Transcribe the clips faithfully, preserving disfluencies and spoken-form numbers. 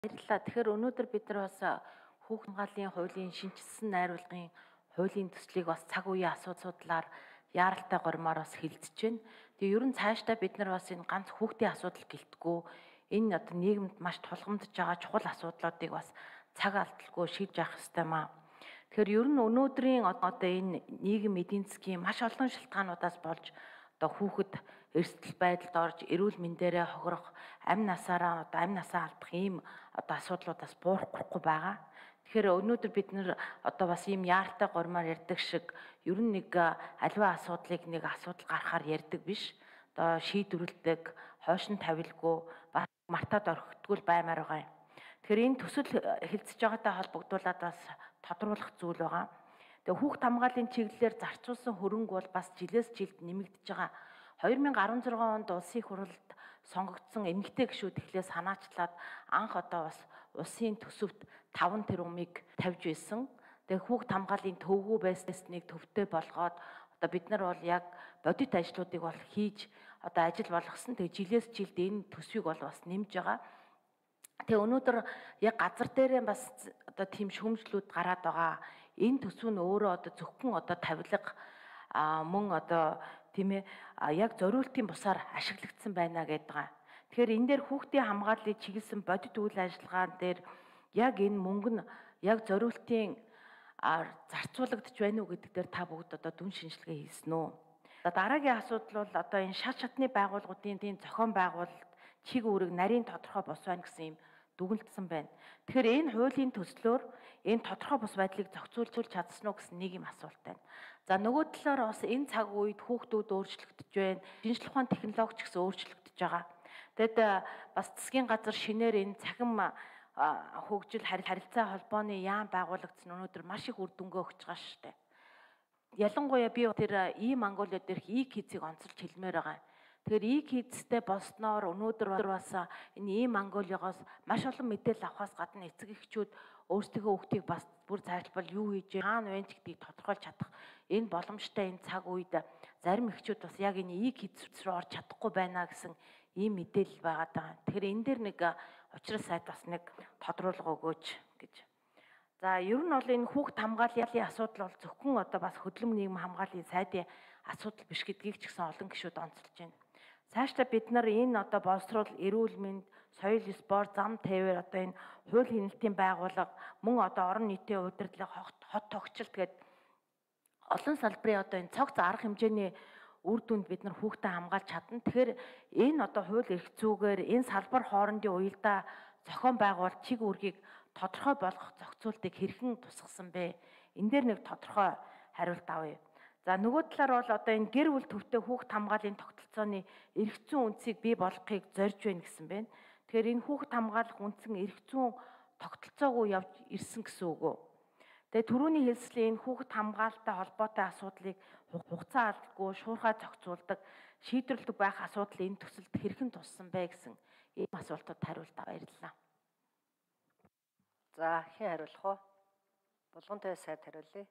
Баярлалаа. Тэгэхээр өнөөдөр бид нар бас хүүхд хамгааллын хуулийн шинжилсэн найруулгын хуулийн төслийг бас цаг үеийн асуудлаар яаралтай гормоор бас хилцэж байна. Тэгээ ер нь цаашдаа бид нар бас энэ ганц хүүхдийн асуудал гэлтгүү энэ одоо нийгэмд маш тулгамдж байгаа чухал асуудлуудыг бас цаг алдалгүй шийдэж явах хэрэгтэй маа. Тэгэхээр ер нь өнөөдрийн одоо энэ нийгэм эдийн засгийн маш олон шалтгаануудаас болж одоо хүүхэд эрсдэл байдалд орж эрүүл мэндээрээ хохирох, амь насаараа одоо амь насаа алдах ийм одоо асуудлуудаас буурахгүй байгаа. Тэгэхээр өнөөдөр бид нэр одоо бас ийм яаралтай гормоор ярьдаг шиг ер нь нэг аливаа асуудлыг нэг асуудал гарахаар ярьдаг биш. Одоо шийдвэрлэдэг, хойшин тавилгүй, бас мартаад орхитгүй баймаар байгаа юм. Тэгэхээр энэ төсөл хилцэж байгаатай холбогдуулаад бас тодруулах зүйл байгаа. Тэгээ хүүхд хамгааллын чиглэлээр зарцуулсан хөрөнгө бол бас жилээс жилд нэмэгдэж байгаа. две тысячи десять онд улсын хурлд сонгогдсон эмэгтэй гишүүд эхлээ санаачлаад анх одоо бас улсын төсөвт таван тэрбумыг тавьж байсан. Тэгээ хүүхд хамгааллын төвгүй байсныг төвтэй болгоод одоо бид нар бол яг бодит ажлуудыг бол хийж одоо ажил болгосон. Тэгээ жилээс жилд энэ төсвийг бол бас нэмж байгаа. Тэгээ өнөөдөр яг газар дээрээ бас одоо тийм шүүмжлүүд гараад байгаа. Энэ төсөв нь өөрөө одоо зөвхөн одоо тавилга мөн одоо тийм ээ яг зориултын бусаар ашиглагдсан байна гэдэг байгаа. Тэгэхээр энэ дээр хүүхдийн хамгааллыг чиглэсэн бодит үйл ажиллагаан дээр яг энэ мөнгө нь яг зориултын зарцуулагдж байна уу гэдэг дээр та бүгд одоо дүн шинжилгээ хийсэн үү? Дараагийн асуудал бол одоо энэ шат шатны байгууллагуудын тийм зохион байгуулалт чиг үүрэг нарийн тодорхой бос байна гэсэн юм дүгнэлтсэн байна. Тэгэхээр энэ хуулийн төслөөр энэ тодорхой бус байдлыг зохицуулж чадсан уу гэсэн нэг юм асуулт байна. За нөгөө талаар бас энэ цаг үед хүүхдүүд өөрчлөгдөж байна. Шинжлэх ухааны технологи ч гэсэн өөрчлөгдөж байгаа. Тэгэд бас засгийн газар шинээр энэ цахим хөгжил харилцаа холбооны яам байгуулагдсан өнөөдөр маш их үр дүнгээ өгч байгаа шүү дээ. Ялангуяа би тэр И Монголиа дээрх И-КИЗ-ийг онцолж хэлмээр байгаа. Тэгэхээр И-КИЗ-тэй болсноор өнөөдөр бас энэ И Монголиогоос маш олон мэдээлэл авахаас гадна эцэг эхчүүд өөрсдийнхөө хүүхдийг бас бүр зайлшгүй юу хийж хаана вэ гэдгийг тодорхойлж чадах энэ боломжтой энэ цаг үед зарим эхчүүд бас яг энэ И-КИЗ рүү орж чадахгүй байна гэсэн ийм мэдээлэл байгаад байгаа. Тэгэхээр энэ дээр нэг учрал сайд бас нэг тодруулга өгөөч гэж. За ер нь бол энэ хүүхд хамгааллын асуудал бол зөвхөн одоо бас хөдөлмөр нийгэм хамгааллын сайдын асуудал биш гэдгийг ч гэсэн олон гишүүд онцолж байна. Цаашдаа бид нар энэ одоо боловсрол, эрүүл мэнд, соёл, спорт, зам тээвэр одоо энэ хууль хяналтын байгууллага мөн одоо орон нийтийн удирдлага, хот тогтчлт гэдэг олон салбарын одоо энэ цогц арга хэмжээний үр дүнд бид нар хүүхдээ хамгаалж чадна. Тэгэхээр энэ одоо хууль эрх зүйгээр энэ салбар хоорондын уялдаа зохион байгуул чиг үүргийг тодорхой болгох зохицуултыг хэрхэн тусгасан бэ? Энэ дээр нэг тодорхой хариулт авъя. За нөгөө талаар бол одоо энэ гэр бүл төвтэй хүүхд хамгааллын тогтолцооны эрх зүйн үндсийг бий болгохыг зорж байна гэсэн байна. Тэгэхээр энэ хүүхд хамгаалах үндсэн эрх зүйн тогтолцоогүй явж ирсэн гэсэн үг үү? Тэгээ түрүүний хэлслийн энэ хүүхд хамгаалалтай холбоотой асуудлыг хугацаа алдалгүй шуурхай зохицуулдаг, шийдвэрлэдэг байх асуудал энэ төсөлд хэрхэн туссан бэ гэсэн ийм асуултад хариулт баярлалаа. За хэн хариулах вэ? Булгантай сайд хариулъя.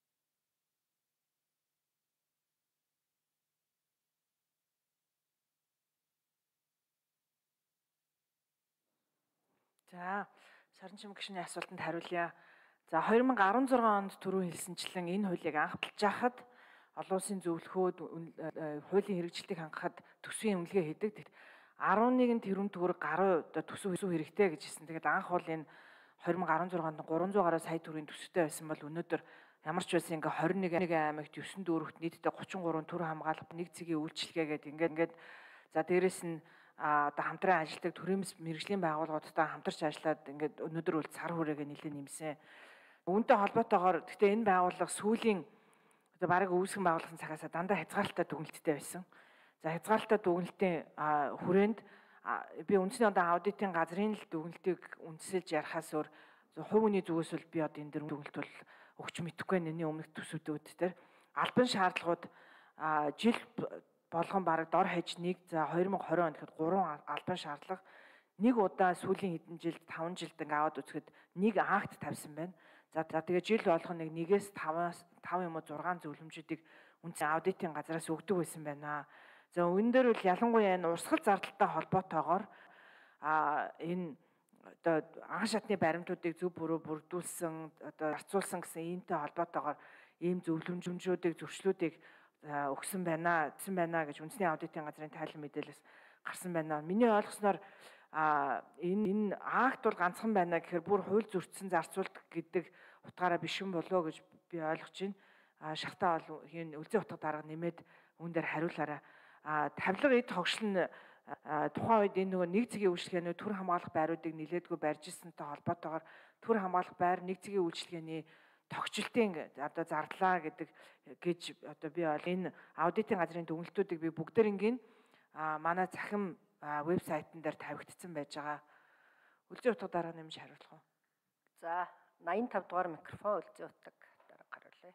За Саранчим гишүүний асуултанд хариулъя. За две тысячи десять онд түрүү хэлсэнчлэн энэ хуулийг анхдалж байхад олон улсын зөвлөхөөд хуулийн хэрэгжилтийг хангахад төсвийн үнэлгээ хийдэг. арван нэгэн тэрбум төгрөг гаруй төсөв хэрэгтэй гэж хэлсэн. Тэгээд анх бол энэ две тысячи десять онд гуравдуй гаруй сая төгрөгийн төсөвтэй байсан бол өнөөдөр ямар ч байсан ингээ двадцать нэг аймагт девсан дүүрэгт нийтдээ гучин гурван төр хамгаалах нэг цэгийн үйлчилгээ гэдэг ингээд ингээд за дээрэс нь одоо хамтран ажилладаг төрийн мэргэжлийн байгууллагуудтай хамтарч ажиллаад ингээд өнөөдөр бол цар хүрээгээ нэлээд нэмсэн. Үүнтэй холбоотойгоор гэхдээ энэ байгууллага сүүлийн одоо бараг үүсгэн байгуулсан цагаасаа дандаа хязгаарлалтай дүгнэлттэй байсан. За хязгаарлалтай дүгнэлтийн хүрээнд би үндсний одоо аудитын газрын л дүгнэлтийг үндэслэж ярихаас өөр хувь хүний зүгээс бол би одоо энэ дэр дүгнэлт бол өгч мэдэхгүй нэний өмнөх төсөвдүүд дээр албан шаардлагууд жил болгон бараг дор хаяж нэг за две тысячи двадцать онд гэхэд гурван албан шаардлага нэг удаа сүүлийн хэдэн жилд таван жилд ингээ аваад үзэхэд нэг акт тавьсан байна. За тэгээ жил болгон нэг нэгээс таваас тав юм уу зургаан зөвлөмжүүдийг үндсэн аудитын газраас өгдөг байсан байна. За энэ дээр бол ялангуяа энэ урсгал зардалтай холбоотойгоор а энэ одоо анхан шатны баримтуудыг зөв буруу бүрдүүлсэн, одоо зарцуулсан гэсэн иймтэй холбоотойгоор ийм зөвлөмжүүдийг, зөрчлүүдийг өгсөн байна, гэсэн байна гэж үндэсний аудитын газрын тайлан мэдээлэлээс гарсан байна. Миний ойлгосноор а энэ энэ акт бол ганцхан байна гэхээр бүр хууль зөрчсөн зарцуулт гэдэг утгаараа биш юм болоо гэж би ойлгож байна. А шахтаа бол энэ үлзий утга дарга нэмээд үүн дээр хариулаарай. А тавилга эд хогшил нь тухайн үед энэ нөгөө нэг цэгийн үйлчлэгээний төр хамгаалах байруудыг нилээдгүй барьж ирсэнтэй холбоотойгоор төр хамгаалах байр нэг цэгийн үйлчлэгээний тогтчлтын одоо зардлаа гэдэг гэж одоо би бол энэ аудитын газрын дүгнэлтүүдийг би бүгдээрингийн манай цахим вебсайтн дээр тавигдсан байж байгаа. Үлзий утга дарга нэмж хариулах уу? За восемьдесят и пять дугаар микрофон үлзий утга дарга хариулъя.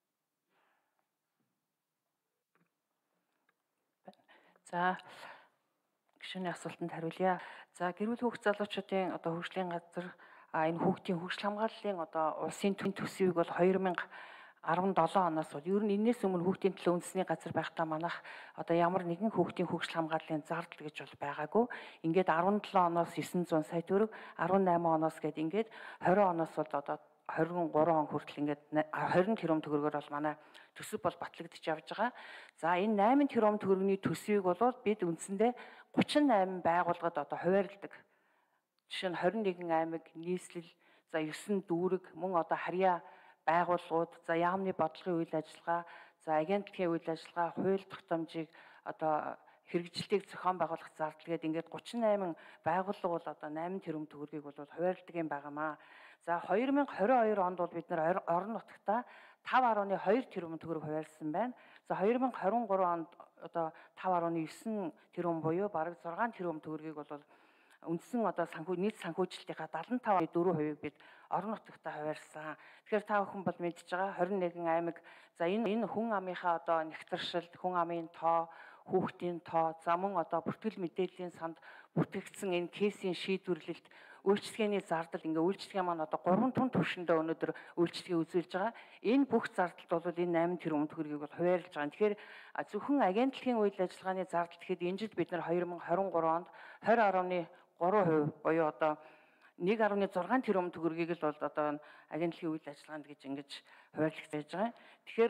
За гишүүний асуултанд хариулъя. За гэр бүл хүүхэд залуучуудын одоо хөгжлийн газар энэ хүүхдийн хөгжил хамгааллын одоо улсын төсвийг бол хоёр мянга арван долоон оноос бол ер нь энэс өмнө хүүхдийн төлөө үндэсний газар байхдаа манайх одоо ямар нэгэн хүүхдийн хөгжил хамгааллын зардал гэж бол байгаагүй. Ингээд арван долоон оноос есөн зуун сая төгрөг, арван найман оноос гээд ингээд двадцать оноос бол одоо хорин гурван он хүртэл ингээд двадцать тэрбум төгрөгөөр бол манай төсөв бол батлагдчих явж байгаа. За энэ восемь тэрбум төгрөгийн төсвийг бол бид үндсэндээ гучин восемь байгууллагад одоо хуваарлдаг. Жишээ нь двадцать один аймаг, нийслэл, за девять дүүрэг, мөн одоо харьяа байгууллагууд, за яамны бодлогын үйл ажиллагаа, за агентлагийн үйл ажиллагаа, хууль тогтоомжийг одоо хэрэгжилтийг зохион байгуулах зардал гээд ингээд гучин восемь байгууллага бол одоо восемь тэрбум төгрөгийг бол хуваарлдаг юм байнамаа. За две тысячи двадцать two онд бол бид нар орон нутгата five point two тэрбум төгрөг хуваарлсан байна. За две тысячи двадцать three онд одоо five point nine тэрбум буюу бараг six тэрбум төгрөгийг бол үндсэн одоо санхүү нийт санхүүжилтийнхаа seventy-five point four хувийг бид орон нутгата хуваарлсан. Тэгэхээр та бүхэн бол мэдж байгаа twenty-one аймаг. За энэ энэ хүн амынхаа одоо нэгтршил, хүн амын тоо, хүүхдийн тоо, за мөн одоо бүртгэл мэдээллийн санд бүтгэгдсэн энэ кейсийн шийдвэрлэлт, үйлчлэгээний зардал ингээ үйлчлэгээ маань одоо гурван түн түвшиндээ өнөөдөр үйлчлэгээ үзүүлж байгаа. Энэ бүх зардалд бол энэ eight тэрбум төгрөгийг бол хуваарлаж байгаа. Тэгэхээр зөвхөн агентлагийн үйл ажиллагааны зардал гэхэд энэ жил бид нар twenty twenty-three онд twenty point three хувь буюу одоо one point six тэрбум төгрөгийг л бол одоо агентлагийн үйл ажиллагаанд гэж ингэж хуваарлаж байж байгаа. Тэгэхээр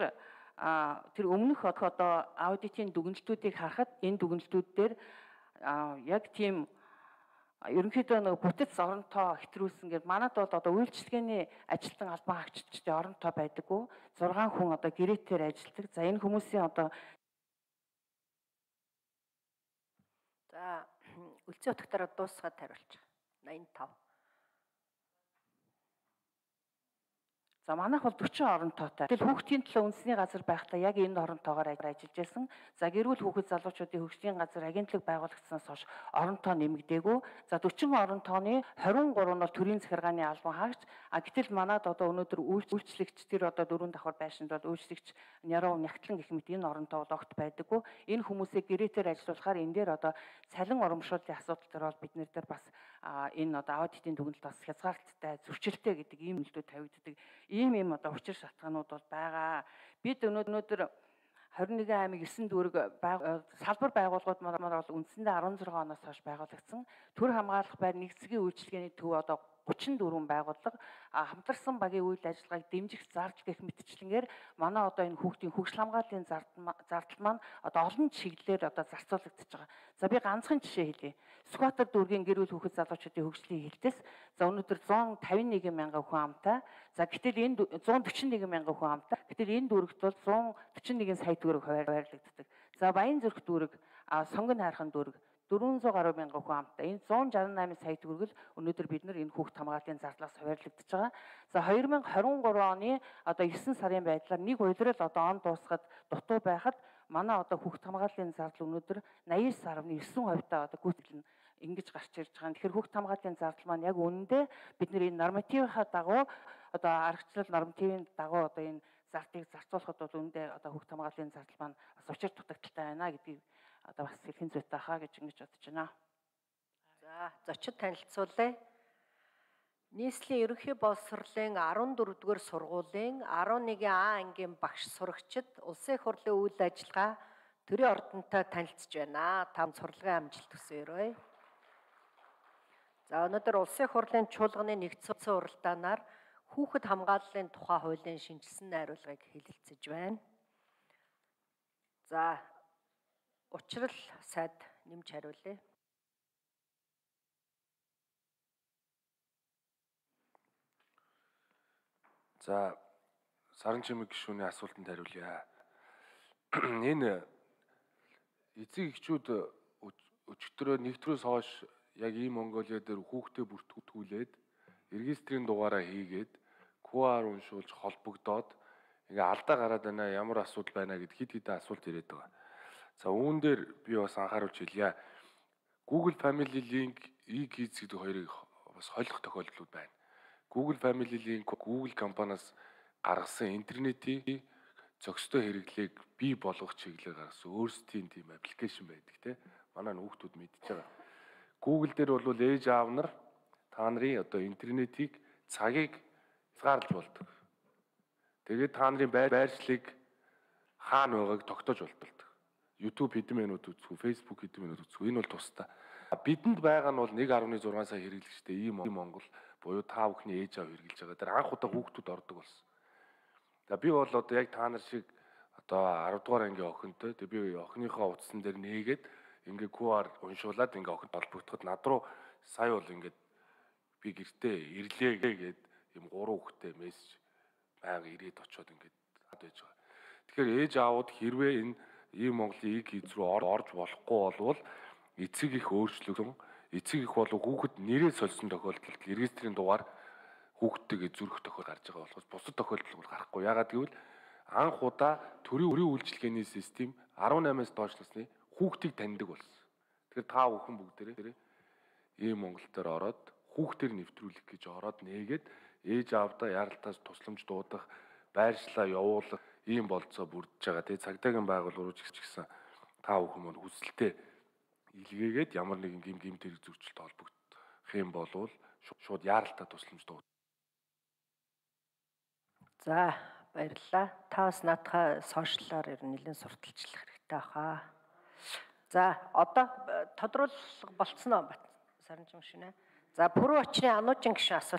тэр өмнөх одоо аудитын дүгнэлтүүдийг харахад энэ дүгнэлтүүд дээр яг тийм ерөнхийдөө нэг бүтэц оронтоо хэтрүүлсэн гэж манад бол одоо үйлчлэгээний ажилтан албан хаагчдын оронтоо байдаггүй. six хүн одоо гэрээтээр ажилладаг. За энэ хүмүүсийн одоо за үлзий утгаараа дуусгаад хариулчих. ninety-five. За манайх бол forty оронтоотой. Тэгэл хүүхдийн төлөө үндэсний газар байхдаа яг энэ оронтоогоор ажиллаж байсан. За гэр бүл хүүхэд залуучуудын хөгжлийн газар агентлаг байгуулагдсанаас хойш оронтоо нэмэгдээгүй. За forty оронтооны twenty-three нь бол төрийн захиргааны албан хаагч. А гэтэл манад одоо өнөөдөр үйлчлэгч тэр одоо дөрвөн давхар байшинд бол үйлчлэгч Няруу Нягтлан гэх мэт энэ оронтоо бол огт байдаггүй. Энэ хүмүүсийг гэрээтээр ажиллуулахаар энэ дээр одоо цалин урамшууллын асуудал дээр бол биднэр дээр бас энэ одоо аудитын дүгнэлт бас хязгаарлалттай, зөрчилтэй гэдэг ийм нөлөө тавигддаг. Ийм ийм одоо учир шалтгаанууд бол байгаа. Бид өнөөдөр twenty-one аймаг nine дүүрэг салбар байгууллагууд маань бол үндсэндээ sixteen оноос хойш байгуулагдсан. Төр хамгаалах байр нэгцгийн үйлчлэгээний төв одоо thirty-four байгууллага хамтарсан багийн үйл ажиллагааг дэмжих зардал гэх мэтчлэнгээр манай одоо энэ хүүхдийн хөгжил хамгааллын зардал маань одоо олон чиглэлээр одоо зарцуулагдаж байгаа. За би ганцхан жишээ хэлье. Сүхбаатар дүүргийн гэр бүл хүүхэд залуучуудын хөгжлийн хэлтээс за өнөөдөр one fifty-one мянган хүн амтай. За гэтэл энэ one forty-one мянган хүн амтай. Гэтэл энэ дүүрэгт бол one forty-one сая төгрөг хуваарлагддаг. За Баян зүрх дүүрэг, Сонгон хайрхан дүүрэг four hundred гаруй мянган хүн амтай. Энэ one sixty-eight сая төгрөг л өнөөдөр бид нар энэ хүүхд хамгааллын зардлаас хуваарлагдаж байгаа. За twenty twenty-three оны одоо nine сарын байдлаар нэг улирал одоо он дуусгаад дутуу байхад манай одоо хүүхд хамгааллын зардал өнөөдөр eighty-nine point nine хувьтай одоо гүйцэлнэ ингэж гарч ирж байгаа. Тэгэхээр хүүхд хамгааллын зардал маань яг үнэндээ бид нар энэ нормативынхаа дагуу одоо аргачлал нормативын дагуу одоо энэ зардлыг зарцуулахад бол үнэндээ одоо хүүхд хамгааллын зардал маань бас учир дутагдaltaй байна гэдгийг одоо бас хэлхэн зүйтэй хаа гэж ингэж бодож байна. За зочид танилцуулъя. Нийслэлийн ерөнхий боловсролын fourteen дугаар сургуулийн eleven А ангийн багш сурагчид улсын их хурлын үйл ажиллагаа төрийн ордонтой танилцж байна. Та сурлагын амжилт хүсье өрөөе. За өнөөдөр улсын их хурлын чуулганы нэгдсэн уралдаанаар хүүхэд хамгааллын тухай хуулийн шинжилсэн найруулгыг хэлэлцэж байна. За учрал сайд нэмж хариулъя. За Саран Чимэг гишүүний асуултанд хариулъя. Энэ эцэг эхчүүд өчигдрөө нэгдрөөс хойш яг ийм Монголиа дээр хүүхдээ бүртгүүлээд регистрийн дугаараа хийгээд ку ар уншуулж холбогдоод ингээ алдаа гараад байна, ямар асуудал байна гэд хид хидэн асуулт ирээд байгаа. За үүн дээр би бас анхааруулж хэлье. Google Family Link, e-Kids гэдэг хоёрыг бас холих тохиолдлууд байна. Google Family Link Google компаниас гаргасан интернетийн зохистой хэрэглээг бий болгох чиглэлээр гаргасан өөрсдийн тийм аппликейшн байдаг те. Манай хүүхдүүд мэдж байгаа. Google дээр бол ээж аав нар та нарын одоо интернетийг цагийг хязгаарлаж болдог. Тэгээд та нарын байршлыг хаана байгааг тогтоож болдог. YouTube хэдэн минут үзэх үү, Facebook хэдэн минут үзэх үү, энэ бол тусдаа. Бидэнд байгаа нь бол нэг гаруй зургаан сая хэрэглэгчтэй ийм Монгол буюу та бүхний ээж аав хэрэглэж байгаа. Тэр анх удаа хүүхдүүд ордог болсон. За би бол одоо яг та нар шиг одоо арав дугаар ангийн охинтой тэг би охиныхоо утсан дээр нээгээд ингээ ку ар уншуулад ингээ охид холбогдоход над руу сая бол ингээ би гэртээ ирлээ гээд юм гурван хүүхдээ мессеж байнга ирээд очиод ингээ хад байж байгаа. Тэгэхээр ээж аауд хэрвээ энэ ийм Монголын e-Kids рүү орж болохгүй болвол эцэг их өөрчлөгдөн эцэг их болов хүүхэд нэрээ сольсон тохиолдолд регистрийн дугаар хүүхдтэйгээ зүрх тохиол гарч байгаа болохоос бусад тохиолдол бол гарахгүй. Яагаад гэвэл анх удаа төрийн өрийн үйлчилгээний систем арван наймаас доош насны хүүхдийг таньдаг болсон. Тэгэхээр та бүхэн бүгдээрээ ийм Монгол дээр ороод хүүхдээр нэвтрүүлэх гэж ороод нээгээд ээж аавдаа яралтаас тусламж дуудах, байршлаа явуулах ийм болцоо бүрдэж байгаа. Тэгээ цагдаагийн байгууллагууд ч гэсэн та бүхэн мөн хүсэлтэд илгээгээд ямар нэгэн гим гимт хэрэг зөрчилтэй холбогдох юм болвол шууд яралтаа тусламж дуудах. За баярлалаа. Та бас наадхаа сошиалаар ер нь нэлээд сурталчлах хэрэгтэй баха. За одоо тодруулах болцсноо Саран Чимэг гишүүнэ. За пүрэв очрын Ануужин гишүүн асуулт